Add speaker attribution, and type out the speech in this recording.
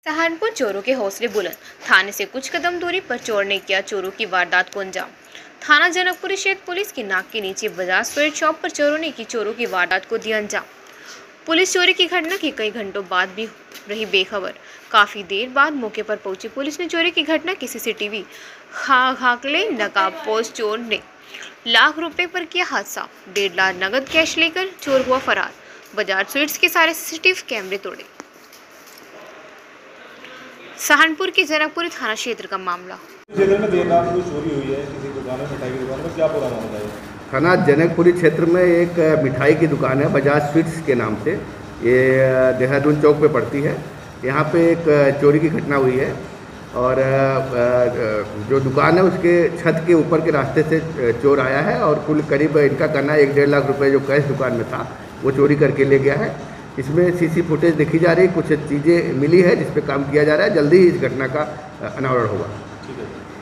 Speaker 1: सहारनपुर चोरों के हौसले बुलंद। थाने से कुछ कदम दूरी पर चोर ने किया चोरों की वारदात को अंजाम। थाना जनकपुरी क्षेत्र पुलिस की नाक के नीचे बजाज स्वीट शॉप पर चोरों ने की चोरों की वारदात को दिया अंजाम। पुलिस चोरी की घटना के कई घंटों बाद भी रही बेखबर। काफी देर बाद मौके पर पहुंची पुलिस ने चोरी की घटना की सीसीटीवी खाकले नकाबपोश चोर ने लाख रुपए पर किया हादसा। 1.5 लाख नगद कैश लेकर चोर हुआ फरार। बजाज स्वीट्स के सारे सीसीटीवी कैमरे तोड़े। सहारनपुर के जनकपुरी थाना क्षेत्र का मामला।
Speaker 2: क्षेत्र में देर रात को चोरी हुई है किसी दुकान में, मिठाई की दुकान में, क्या पूरा मामला है?
Speaker 3: थाना जनकपुरी क्षेत्र में एक मिठाई की दुकान है बजाज स्वीट्स के नाम से, ये देहरादून चौक पे पड़ती है। यहाँ पे एक चोरी की घटना हुई है और जो दुकान है उसके छत के ऊपर के रास्ते से चोर आया है और कुल करीब इनका कहना है 1.5 लाख रुपए जो कैश दुकान में था वो चोरी करके ले गया है। इसमें सीसी फुटेज देखी जा रही है, कुछ चीज़ें मिली है जिस पे काम किया जा रहा है। जल्दी ही इस घटना का अनावरण होगा।
Speaker 2: ठीक है।